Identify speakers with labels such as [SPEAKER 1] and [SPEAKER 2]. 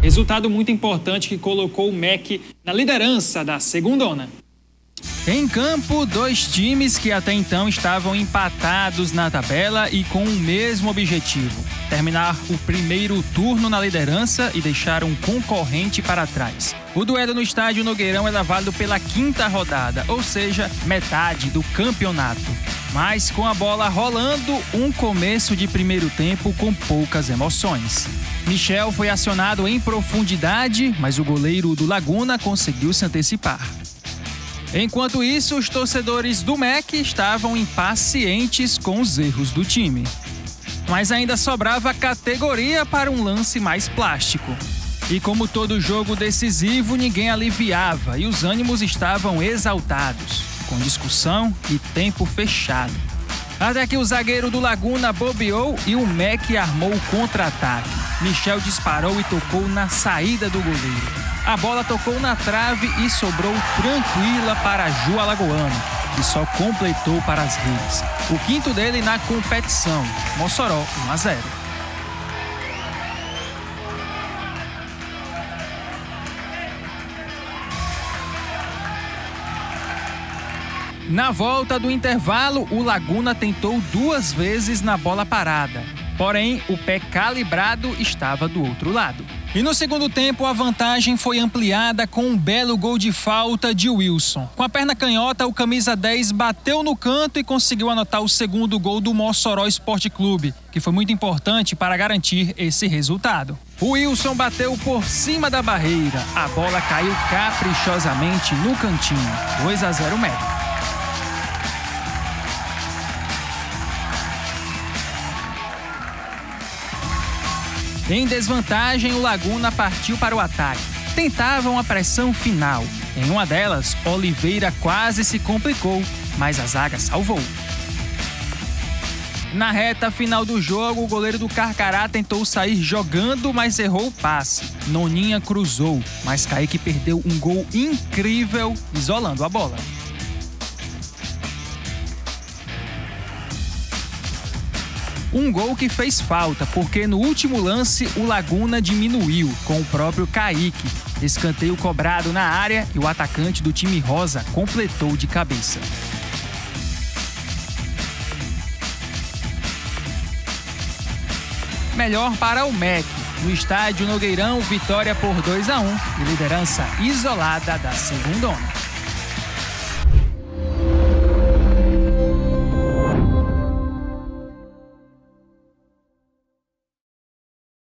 [SPEAKER 1] Resultado muito importante que colocou o MEC na liderança da segundona.
[SPEAKER 2] Em campo, dois times que até então estavam empatados na tabela e com o mesmo objetivo: terminar o primeiro turno na liderança e deixar um concorrente para trás. O duelo no estádio Nogueirão é válido pela 5ª rodada, ou seja, metade do campeonato. Mas com a bola rolando, um começo de primeiro tempo com poucas emoções. Michel foi acionado em profundidade, mas o goleiro do Laguna conseguiu se antecipar. Enquanto isso, os torcedores do MEC estavam impacientes com os erros do time. Mas ainda sobrava categoria para um lance mais plástico. E como todo jogo decisivo, ninguém aliviava e os ânimos estavam exaltados, com discussão e tempo fechado. Até que o zagueiro do Laguna bobeou e o MEC armou o contra-ataque. Michel disparou e tocou na saída do goleiro. A bola tocou na trave e sobrou tranquila para Ju Alagoano, que só completou para as redes. O 5º dele na competição. Mossoró 1-0. Na volta do intervalo, o Laguna tentou 2 vezes na bola parada. Porém, o pé calibrado estava do outro lado. E no segundo tempo, a vantagem foi ampliada com um belo gol de falta de Wilson. Com a perna canhota, o camisa 10 bateu no canto e conseguiu anotar o segundo gol do Mossoró Esporte Clube, que foi muito importante para garantir esse resultado. O Wilson bateu por cima da barreira. A bola caiu caprichosamente no cantinho. 2-0 MEC. Em desvantagem, o Laguna partiu para o ataque. Tentavam a pressão final. Em uma delas, Oliveira quase se complicou, mas a zaga salvou. Na reta final do jogo, o goleiro do Carcará tentou sair jogando, mas errou o passe. Noninha cruzou, mas Kaique perdeu um gol incrível, isolando a bola. Um gol que fez falta, porque no último lance o Laguna diminuiu com o próprio Kaique. Escanteio cobrado na área e o atacante do time rosa completou de cabeça. Melhor para o MEC. No estádio Nogueirão, vitória por 2-1 e liderança isolada da segundona.